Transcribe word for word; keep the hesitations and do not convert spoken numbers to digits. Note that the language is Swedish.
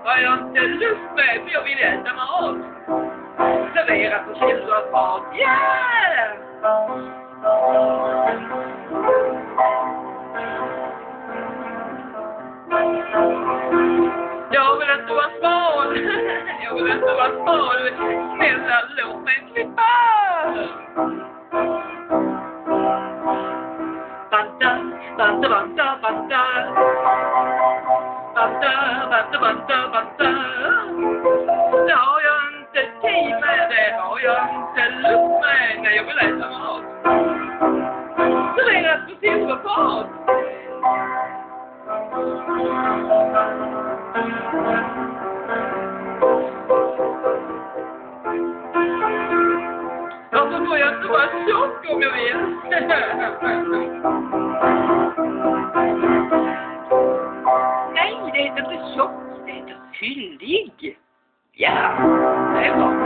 har jag inte lust med, för jag vill äta mat. Serverat på silverfat, yeah! Jag vill inte vara smal. Jag vill inte vara smal. Snälla, låt mig klippa. Banta, banta, banta, banta. Banta, banta, banta, banta. Det har jag inte tid med. Det har jag inte lust med. När jag vill äta mat. Serverat på silverfat. Varför får jag inte vara tjock om jag vill? Nej, det heter inte tjock, det heter fyllig. Ja, det är bra.